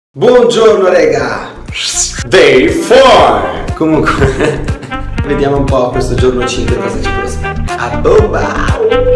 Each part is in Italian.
Buongiorno rega. Day 4. Comunque vediamo un po' questo giorno 5 cosa ci prospetta. A bomba.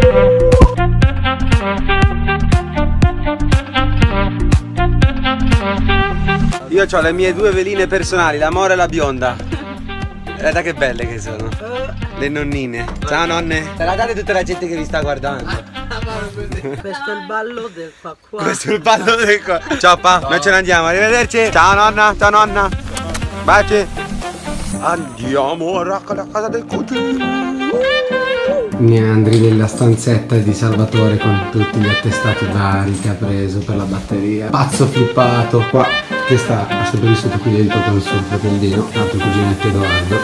Io ho le mie due veline personali, la mora e la bionda. Guarda che belle che sono. Le nonnine. Ciao nonne. Guardate tutta la gente che vi sta guardando. Questo è il ballo del qua. Questo è il ballo del qua. Ciao pa, noi ce ne andiamo, arrivederci. Ciao nonna, ciao nonna. Baci. Andiamo a casa del cugino. Meandri della stanzetta di Salvatore con tutti gli attestati vari che ha preso per la batteria. Pazzo flippato qua che sta sempre vissuto qui dentro con il suo fratellino, l'altro cuginetto Edoardo.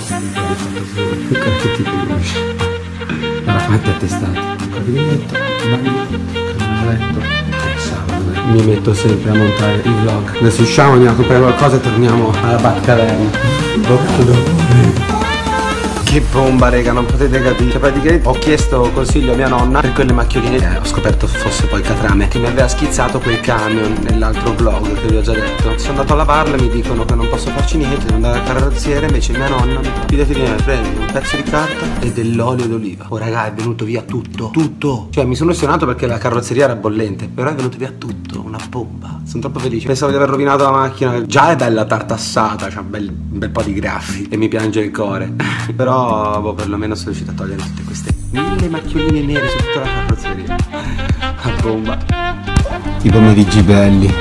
Che ti conosci? Guarda quanti attestati. Cabinetto, bagno, letto. Sabato mi metto sempre a montare i vlog. Adesso usciamo, andiamo a comprare qualcosa e torniamo alla Batcaverna. Che bomba rega, non potete capire. Cioè praticamente ho chiesto consiglio a mia nonna per quelle macchioline. Ho scoperto fosse poi catrame, che mi aveva schizzato quel camion nell'altro vlog che vi ho già detto. Sono andato a lavarla e mi dicono che non posso farci niente, devo andare al carrozziere. Invece mia nonna mi dice: fidati di me, prendi un pezzo di carta e dell'olio d'oliva. Oh raga, è venuto via tutto. Cioè mi sono emozionato perché la carrozzeria era bollente, però è venuto via tutto, una bomba. Sono troppo felice. Pensavo di aver rovinato la macchina. Già è bella tartassata, c'ha un bel po' di graffi e mi piange il cuore. Però boh, perlomeno sono riuscito a togliere tutte queste 1000 macchioline nere su tutta la carrozzeria. A bomba. I pomeriggi belli.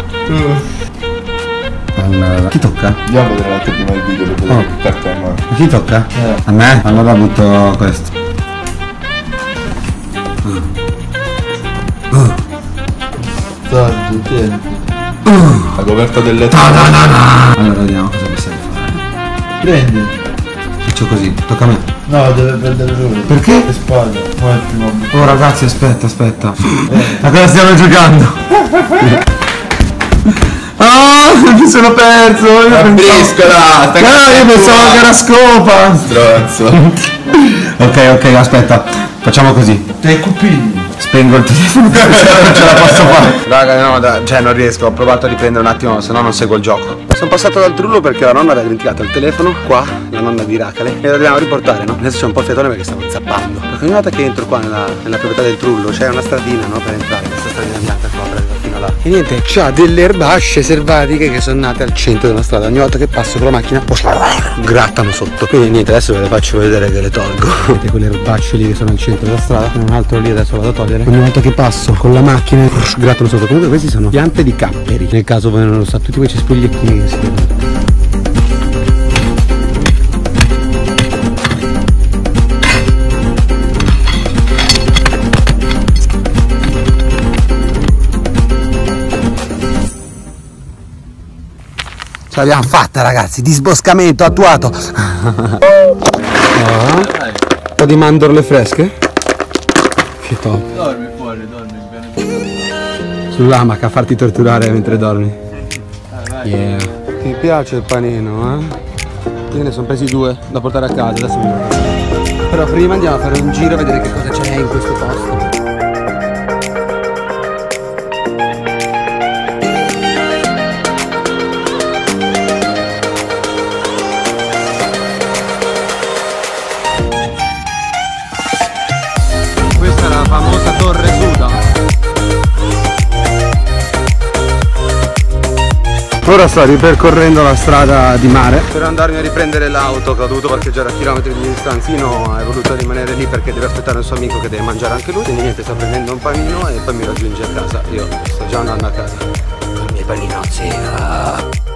Allora, chi tocca? Andiamo a vedere anche prima il video per vedere che carta è in mano. A chi tocca? A me? Allora butto questo. Saggi, tieni. La coperta del letto. Allora vediamo cosa possiamo fare. Prendi. Faccio così, tocca a me. No, deve prendere lui. Perché? Che spalla. No, è il primo. Oh ragazzi, aspetta. A cosa stiamo giocando? Ah, mi sono perso. Io pensavo che era scopa. Stronzo. Ok, aspetta. Facciamo così. Dei cupini. Spengo il telefono. Non ce la posso fare. Raga, no, cioè non riesco. Ho provato a riprendere un attimo, se no non seguo il gioco. Sono passato dal trullo perché la nonna aveva dimenticato il telefono qua, la nonna di Racale, e lo dobbiamo riportare, no? Adesso c'è un po' il fiatone perché stavo zappando. Perché ogni volta che entro qua nella proprietà del trullo c'è una stradina, no? Per entrare, questa stradina bianca qua per arrivare fino là. E niente, c'ha delle erbacce selvatiche che sono nate al centro della strada. Ogni volta che passo con la macchina grattano sotto. Quindi niente, adesso ve le faccio vedere che le tolgo. Vedete quelle erbacce lì che sono al centro della strada, un altro lì adesso vado a togliere. Ogni volta che passo con la macchina grattano sotto. Comunque questi sono piante di capperi, nel caso voi non lo sapete, tutti quei cespugliettini che si vedono. Ce l'abbiamo fatta ragazzi, disboscamento attuato. Un po' di mandorle fresche. Che top. Dormi fuori, dormi bene. Sull'amaca a farti torturare mentre dormi. Yeah. Ti piace il panino, eh? Io ne sono presi 2 da portare a casa, adesso mi... Però prima andiamo a fare un giro a vedere che cosa c'è in questo posto. Questa è la famosa Torre Suda. Ora sto ripercorrendo la strada di mare per andarmi a riprendere l'auto che ho dovuto parcheggiare a chilometri di distanza. No, è voluto rimanere lì perché deve aspettare un suo amico che deve mangiare anche lui. Quindi niente, sta prendendo un panino e poi mi raggiunge a casa. Io sto già andando a casa con i miei paninozzi.